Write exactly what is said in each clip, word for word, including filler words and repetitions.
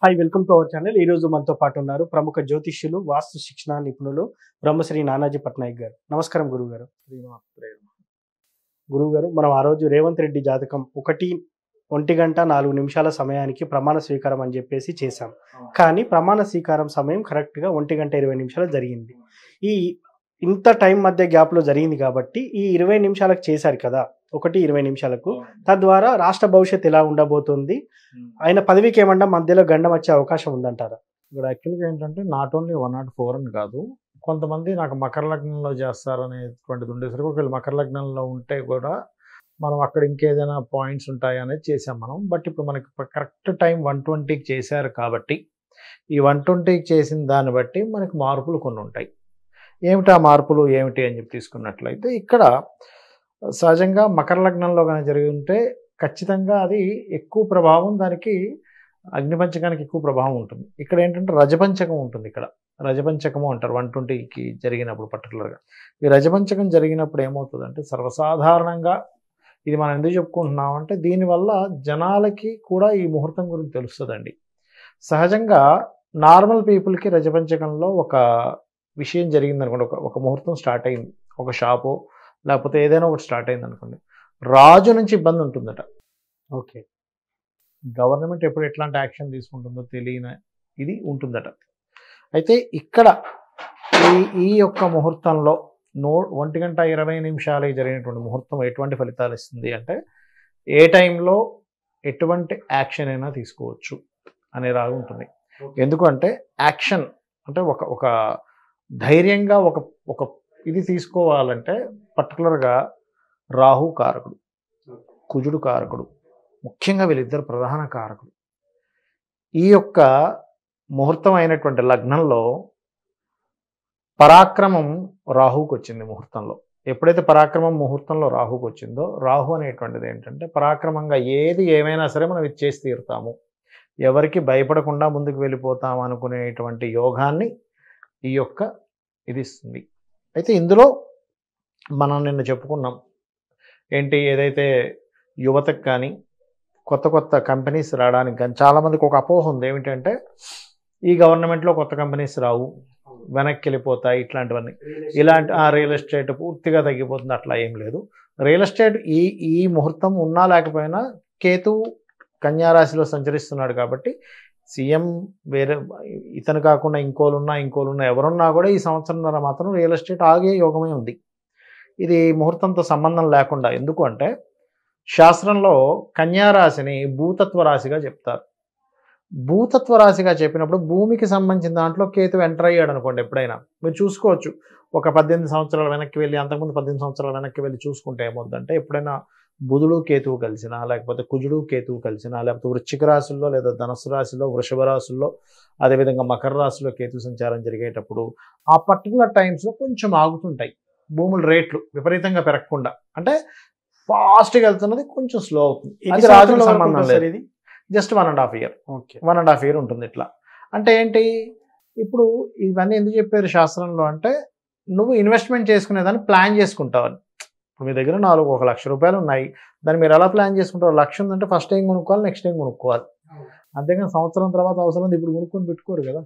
Hi welcome to our channel. ఈ రోజు మనతో పాటు ఉన్నారు ప్రముఖ జ్యోతిష్యులు, వాస్తు శిక్షణ నిపుణులు బ్రహ్మశ్రీ నానాజీ పట్నాయక్ గారు. నమస్కారం గురువుగారు. గురువుగారు, మనం ఆ రోజు రేవంత్ రెడ్డి జాతకం ఒకటి ఒంటి గంట నాలుగు నిమిషాల సమయానికి ప్రమాణ స్వీకారం అని చెప్పేసి చేశాం. కానీ ప్రమాణ స్వీకారం సమయం కరెక్ట్గా ఒంటి గంట ఇరవై నిమిషాలు జరిగింది. ఈ ఇంత టైం మధ్య గ్యాప్లో జరిగింది కాబట్టి ఈ ఇరవై నిమిషాలకు చేశారు కదా, ఒకటి ఇరవై నిమిషాలకు. తద్వారా రాష్ట్ర భవిష్యత్తు ఎలా ఉండబోతుంది, ఆయన పదవికి ఏమన్నా మధ్యలో గండం వచ్చే అవకాశం ఉందంటారా? ఇక్కడ యాక్చువల్గా ఏంటంటే not only one not four అని కాదు, కొంతమంది నాకు మకర లగ్నంలో చేస్తారనేటువంటిది ఉండేసరికి ఒకవేళ మకర లగ్నంలో ఉంటే కూడా మనం అక్కడ ఇంకేదైనా పాయింట్స్ ఉంటాయి అనేది చేసాం మనం. బట్ ఇప్పుడు మనకి కరెక్ట్ టైం వన్ ట్వంటీకి చేశారు కాబట్టి ఈ వన్ ట్వంటీకి చేసిన దాన్ని బట్టి మనకి మార్పులు కొన్ని ఉంటాయి. ఏమిటి ఆ మార్పులు ఏమిటి అని చెప్పి తీసుకున్నట్లయితే, ఇక్కడ సహజంగా మకర లగ్నంలో కానీ జరిగి ఉంటే ఖచ్చితంగా అది ఎక్కువ ప్రభావం, దానికి అగ్నిపంచకానికి ఎక్కువ ప్రభావం ఉంటుంది. ఇక్కడ ఏంటంటే రజపంచకం ఉంటుంది. ఇక్కడ రజపంచకము అంటారు వన్ ట్వంటీకి జరిగినప్పుడు. పర్టికులర్గా ఈ రజపంచకం జరిగినప్పుడు ఏమవుతుందంటే, సర్వసాధారణంగా ఇది మనం ఎందుకు చెప్పుకుంటున్నాం అంటే, దీనివల్ల జనాలకి కూడా ఈ ముహూర్తం గురించి తెలుస్తుందండి. సహజంగా నార్మల్ పీపుల్కి రజపంచకంలో ఒక విషయం జరిగింది అనుకోండి, ఒక ఒక ముహూర్తం స్టార్ట్ అయింది, ఒక షాపు లేకపోతే ఏదైనా ఒకటి స్టార్ట్ అయింది అనుకోండి, రాజు నుంచి ఇబ్బంది ఉంటుందట. ఓకే, గవర్నమెంట్ ఎప్పుడు ఎట్లాంటి యాక్షన్ తీసుకుంటుందో తెలియని ఇది ఉంటుందట. అయితే ఇక్కడ ఈ ఈ యొక్క ముహూర్తంలో నో ఒంటి గంట ఇరవై నిమిషాలకి జరిగినటువంటి ముహూర్తం ఎటువంటి ఫలితాలు ఇస్తుంది అంటే, ఏ టైంలో ఎటువంటి యాక్షన్ అయినా తీసుకోవచ్చు అనే రాగు ఉంటుంది. ఎందుకంటే యాక్షన్ అంటే ఒక ఒక ధైర్యంగా ఒక ఒక ఇది తీసుకోవాలంటే పర్టికులర్గా రాహు కారకుడు, కుజుడు కారకుడు, ముఖ్యంగా వీళ్ళిద్దరు ప్రధాన కారకుడు. ఈ యొక్క ముహూర్తం అయినటువంటి లగ్నంలో పరాక్రమం రాహువుకి వచ్చింది. ముహూర్తంలో ఎప్పుడైతే పరాక్రమం ముహూర్తంలో రాహువుకి వచ్చిందో, రాహు అనేటువంటిది ఏంటంటే పరాక్రమంగా ఏది ఏమైనా సరే మనం ఇది చేసి తీరుతాము, ఎవరికి భయపడకుండా ముందుకు వెళ్ళిపోతాము అనుకునేటువంటి యోగాన్ని ఈ యొక్క ఇది ఇస్తుంది. అయితే ఇందులో మనం నిన్న చెప్పుకున్నాం ఏంటి, ఏదైతే యువతకు కానీ కొత్త కొత్త కంపెనీస్ రావడానికి కానీ చాలామందికి ఒక అపోహ ఉంది. ఏమిటంటే ఈ గవర్నమెంట్లో కొత్త కంపెనీస్ రావు, వెనక్కి వెళ్ళిపోతాయి, ఇట్లాంటివన్నీ. ఇలాంటి ఆ రియల్ ఎస్టేట్ పూర్తిగా తగ్గిపోతుంది, అట్లా ఏం లేదు. రియల్ ఎస్టేట్ ఈ ఈ ముహూర్తం ఉన్నా లేకపోయినా కేతువు కన్యారాశిలో సంచరిస్తున్నాడు కాబట్టి సీఎం వేరే ఇతను కాకుండా ఇంకోలు ఉన్నా ఇంకోలు ఉన్నా ఎవరున్నా కూడా ఈ సంవత్సరంన్నర మాత్రం రియల్ ఎస్టేట్ ఆగే యోగమే ఉంది. ఇది ముహూర్తంతో సంబంధం లేకుండా. ఎందుకు అంటే శాస్త్రంలో కన్యారాశిని భూతత్వ రాశిగా చెప్తారు. భూతత్వ రాశిగా చెప్పినప్పుడు భూమికి సంబంధించిన దాంట్లో కేతు ఎంటర్ అయ్యాడు అనుకోండి, ఎప్పుడైనా మీరు చూసుకోవచ్చు. ఒక పద్దెనిమిది సంవత్సరాల వెనక్కి వెళ్ళి, అంతకుముందు పద్దెనిమిది సంవత్సరాల వెనక్కి వెళ్ళి చూసుకుంటే ఏమవుతుందంటే, ఎప్పుడైనా బుధుడు కేతువు కలిసినా, లేకపోతే కుజుడు కేతువు కలిసినా, లేకపోతే వృశ్చిక రాశుల్లో లేదా ధనుసు రాశిలో, వృషభ రాశుల్లో, అదేవిధంగా మకర రాశిలో కేతు సంచారం జరిగేటప్పుడు ఆ పర్టికులర్ టైమ్స్లో కొంచెం ఆగుతుంటాయి భూముల రేట్లు, విపరీతంగా పెరగకుండా. అంటే ఫాస్ట్గా వెళ్తున్నది కొంచెం స్లో అవుతుంది. అది రాజుల సంబంధం లేదు, ఇది just one and half year okay one and half year ఉంటుంది ఇట్లా. అంటే ఏంటి, ఇప్పుడు ఇవన్నీ ఎందుకు చెప్పారు శాస్త్రంలో అంటే, నువ్వు ఇన్వెస్ట్మెంట్ చేసుకునేదాన్ని ప్లాన్ చేసుకుంటావని. ఇప్పుడు మీ దగ్గర నాలుగు ఒక లక్ష రూపాయలు ఉన్నాయి, దాన్ని మీరు ఎలా ప్లాన్ చేసుకుంటారు? లక్ష ఉందంటే ఫస్ట్ టైం కొనుక్కోవాలి, నెక్స్ట్ టైం కొనుక్కోవాలి. అంతేగాని సంవత్సరం తర్వాత అవసరం ఉంది ఇప్పుడు కొనుక్కొని పెట్టుకోరు కదా.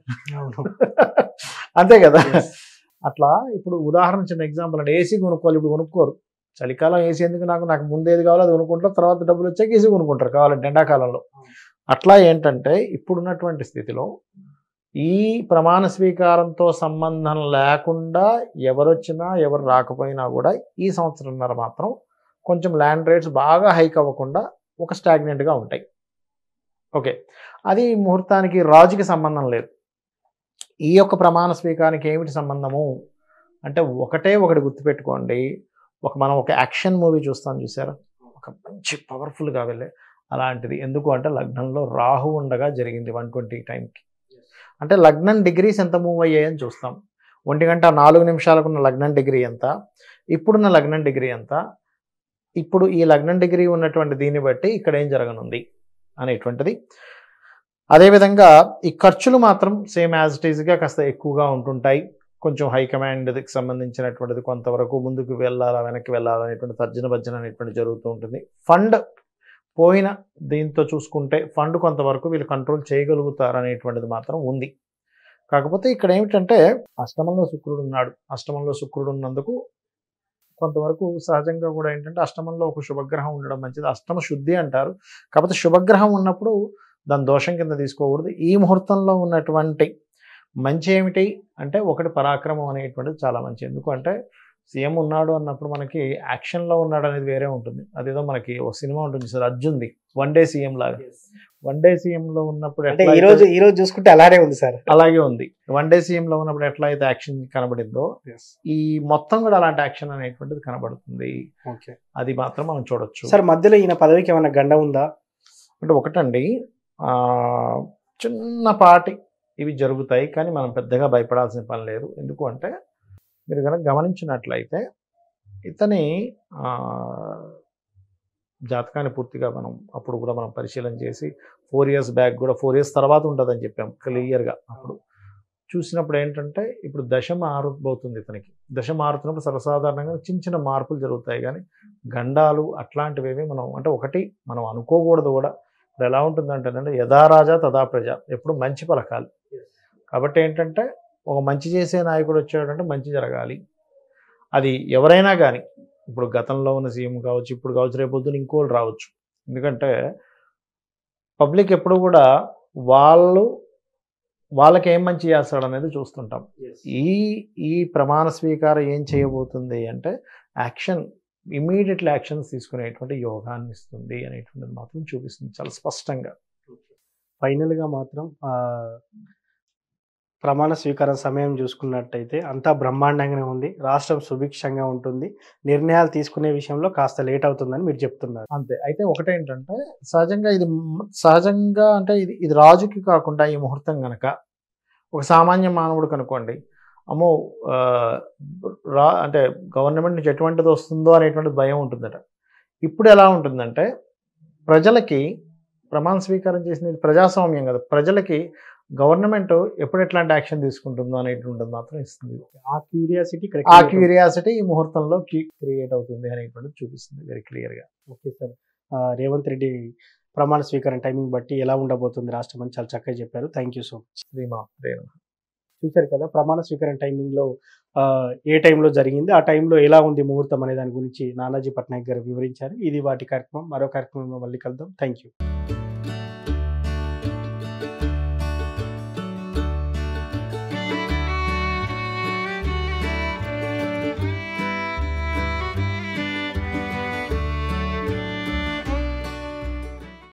అంతే కదా. అట్లా ఇప్పుడు ఉదాహరణ చిన్న ఎగ్జాంపుల్ అంటే, ఏసీ కొనుక్కోవాలి, ఇప్పుడు కొనుక్కోరు. చలికాలం ఏసీ ఎందుకు, నాకు నాకు ముందు ఏది కావాలో అది కొనుక్కుంటారు, తర్వాత డబ్బులు వచ్చాక ఏసీ కొనుక్కుంటారు కావాలంటే ఎండాకాలంలో. అట్లా ఏంటంటే ఇప్పుడున్నటువంటి స్థితిలో ఈ ప్రమాణ స్వీకారంతో సంబంధం లేకుండా ఎవరొచ్చినా ఎవరు రాకపోయినా కూడా ఈ సంవత్సరంన్నర మాత్రం కొంచెం ల్యాండ్ రేట్స్ బాగా హైక్ అవ్వకుండా ఒక స్టాగ్నెంట్గా ఉంటాయి. ఓకే, అది ముహూర్తానికి రాజుకి సంబంధం లేదు. ఈ యొక్క ప్రమాణ స్వీకారానికి ఏమిటి సంబంధము అంటే, ఒకటే ఒకటి గుర్తుపెట్టుకోండి. ఒక మనం ఒక యాక్షన్ మూవీ చూస్తాం చూసారా, ఒక మంచి పవర్ఫుల్గా వెళ్ళే అలాంటిది. ఎందుకు అంటే లగ్నంలో రాహు ఉండగా జరిగింది వన్ ట్వంటీ టైంకి. అంటే లగ్నం డిగ్రీస్ ఎంత మూవ్ అయ్యాయని చూస్తాం. ఒంటి గంట నాలుగు నిమిషాలకున్న లగ్నం డిగ్రీ ఎంత, ఇప్పుడున్న లగ్నం డిగ్రీ ఎంత, ఇప్పుడు ఈ లగ్నం డిగ్రీ ఉన్నటువంటి దీన్ని బట్టి ఇక్కడ ఏం జరగనుంది అనేటువంటిది. అదేవిధంగా ఈ ఖర్చులు మాత్రం సేమ్ యాజ్ ఇట్ ఈజ్గా కాస్త ఎక్కువగా ఉంటుంటాయి. కొంచెం హైకమాండ్కి సంబంధించినటువంటిది కొంతవరకు ముందుకు వెళ్ళాలా వెనక్కి వెళ్ళాలా అనేటువంటి తర్జన భర్జన అనేటువంటి జరుగుతూ ఉంటుంది. ఫండ్ పోయిన దీంతో చూసుకుంటే ఫండ్ కొంతవరకు వీళ్ళు కంట్రోల్ చేయగలుగుతారు అనేటువంటిది మాత్రం ఉంది. కాకపోతే ఇక్కడ ఏమిటంటే అష్టమంలో శుక్రుడు ఉన్నాడు. అష్టమంలో శుక్రుడు ఉన్నందుకు కొంతవరకు సహజంగా కూడా ఏంటంటే అష్టమంలో ఒక శుభగ్రహం ఉండడం మంచిది. అష్టమ శుద్ధి అంటారు. కాకపోతే శుభగ్రహం ఉన్నప్పుడు దాని దోషం కింద తీసుకోకూడదు. ఈ ముహూర్తంలో ఉన్నటువంటి మంచి ఏమిటి అంటే ఒకటి పరాక్రమం అనేటువంటిది చాలా మంచి. ఎందుకంటే సీఎం ఉన్నాడు అన్నప్పుడు మనకి యాక్షన్లో ఉన్నాడు అనేది వేరే ఉంటుంది. అదేదో మనకి ఒక సినిమా ఉంటుంది సార్ అర్జున్ది, వన్ డే సీఎం లాగా. వన్ డే సీఎంలో ఉన్నప్పుడు అంటే ఈ రోజు ఈ రోజు చూసుకుంటే అలానే ఉంది సార్. అలాగే ఉంది. వన్ డే సీఎంలో ఉన్నప్పుడు ఎట్లా అయితే యాక్షన్ కనబడిందో ఈ మొత్తం కూడా అలాంటి యాక్షన్ అనేటువంటిది కనబడుతుంది. ఓకే, అది మాత్రం మనం చూడొచ్చు. సార్ మధ్యలో ఈయన పదవికి ఏమైనా గండం ఉందా అంటే ఒకటండి చిన్నపాటి ఇవి జరుగుతాయి, కానీ మనం పెద్దగా భయపడాల్సిన పని లేదు. ఎందుకు అంటే మీరు కనుక గమనించినట్లయితే ఇతని జాతకాన్ని పూర్తిగా మనం అప్పుడు కూడా మనం పరిశీలన చేసి ఫోర్ ఇయర్స్ బ్యాక్ కూడా ఫోర్ ఇయర్స్ తర్వాత ఉంటుందని చెప్పాం క్లియర్గా. అప్పుడు చూసినప్పుడు ఏంటంటే ఇప్పుడు దశ మారబోతుంది ఇతనికి. దశ మారుతున్నప్పుడు సర్వసాధారణంగా చిన్న చిన్న మార్పులు జరుగుతాయి, కానీ గండాలు అట్లాంటివి మనం అంటే ఒకటి మనం అనుకోకూడదు కూడా. ఇప్పుడు ఎలా ఉంటుందంటే యథా రాజా తదా ప్రజ, ఎప్పుడు మంచి పలకాలి. కాబట్టి ఏంటంటే ఒక మంచి చేసే నాయకుడు వచ్చాడంటే మంచి జరగాలి. అది ఎవరైనా కానీ ఇప్పుడు గతంలో ఉన్న సీఎం కావచ్చు, ఇప్పుడు కావచ్చు, రేపు పొద్దున ఇంకోళ్ళు రావచ్చు. ఎందుకంటే పబ్లిక్ ఎప్పుడు కూడా వాళ్ళు వాళ్ళకి ఏం మంచి చేస్తాడు అనేది చూస్తుంటాం. ఈ ఈ ప్రమాణ స్వీకారం ఏం చేయబోతుంది అంటే యాక్షన్, ఇమీడియట్లీ యాక్షన్స్ తీసుకునేటువంటి యోగాన్ని ఇస్తుంది అనేటువంటిది మాత్రం చూపిస్తుంది చాలా స్పష్టంగా. ఫైనల్గా మాత్రం ప్రమాణ స్వీకారం సమయం చూసుకున్నట్టయితే అంతా బ్రహ్మాండంగానే ఉంది. రాష్ట్రం సుభిక్షంగా ఉంటుంది. నిర్ణయాలు తీసుకునే విషయంలో కాస్త లేట్ అవుతుందని మీరు చెప్తున్నారు. అంతే. అయితే ఒకటేంటంటే సహజంగా ఇది సహజంగా అంటే ఇది ఇది రాజుకి కాకుండా ఈ ముహూర్తం కనుక ఒక సామాన్య మానవుడు కనుకోండి, అమ్మో రా అంటే గవర్నమెంట్ నుంచి ఎటువంటిది వస్తుందో అనేటువంటి భయం ఉంటుందట. ఇప్పుడు ఎలా ఉంటుందంటే ప్రజలకి ప్రమాణ స్వీకారం చేసిన ప్రజాస్వామ్యం కదా, ప్రజలకి గవర్నమెంట్ ఎప్పుడు ఎట్లాంటి యాక్షన్ తీసుకుంటుందో అనేటువంటిది మాత్రం ఇస్తుంది. ఆ క్యూరియాసిటీ ఆ క్యూరియాసిటీ ఈ ముహూర్తంలో క్రియేట్ అవుతుంది అనేటువంటిది చూపిస్తుంది వెరీ క్లియర్గా. ఓకే సార్, రేవంత్ రెడ్డి ప్రమాణ స్వీకారం టైమింగ్ బట్టి ఎలా ఉండబోతుంది రాష్ట్రం అని చాలా చక్కగా చెప్పారు. Thank you so much. శ్రీమా చూశారు కదా ప్రమాణ స్వీకారం టైమింగ్లో ఏ టైంలో జరిగింది, ఆ టైంలో ఎలా ఉంది ముహూర్తం అనే దాని గురించి నానాజీ పట్నాయక్ గారు వివరించారు. ఇది వాటి కార్యక్రమం. మరో కార్యక్రమంలో మళ్ళీ కలుద్దాం. Thank you.